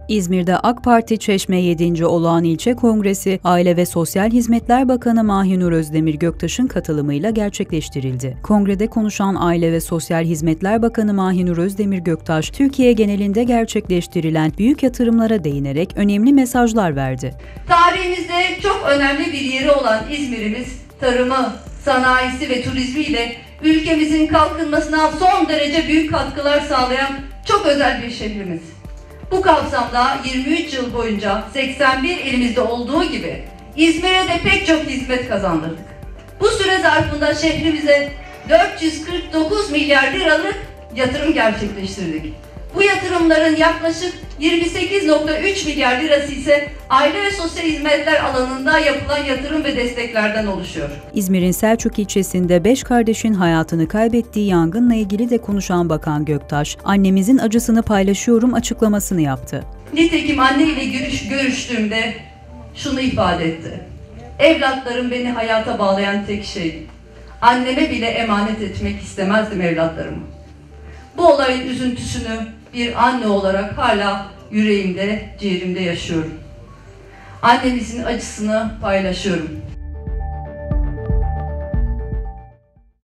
İzmir'de AK Parti Çeşme 7. Olağan İlçe Kongresi, Aile ve Sosyal Hizmetler Bakanı Mahinur Özdemir Göktaş'ın katılımıyla gerçekleştirildi. Kongrede konuşan Aile ve Sosyal Hizmetler Bakanı Mahinur Özdemir Göktaş, Türkiye genelinde gerçekleştirilen büyük yatırımlara değinerek önemli mesajlar verdi. Tarihimizde çok önemli bir yeri olan İzmir'imiz, tarımı, sanayisi ve turizmiyle ülkemizin kalkınmasına son derece büyük katkılar sağlayan çok özel bir şehrimiz. Bu kapsamda 23 yıl boyunca 81 ilimizde olduğu gibi İzmir'e de pek çok hizmet kazandırdık. Bu süre zarfında şehrimize 449 milyar liralık yatırım gerçekleştirdik. Bu yatırımların yaklaşık 28,3 milyar lirası ise aile ve sosyal hizmetler alanında yapılan yatırım ve desteklerden oluşuyor. İzmir'in Selçuk ilçesinde 5 kardeşin hayatını kaybettiği yangınla ilgili de konuşan Bakan Göktaş, "Annemizin acısını paylaşıyorum" açıklamasını yaptı. Nitekim anneyle görüştüğümde şunu ifade etti: "Evlatlarım beni hayata bağlayan tek şey. Anneme bile emanet etmek istemezdim evlatlarımı." Bu olayın üzüntüsünü bir anne olarak hala yüreğimde, ciğerimde yaşıyorum. Annemizin acısını paylaşıyorum.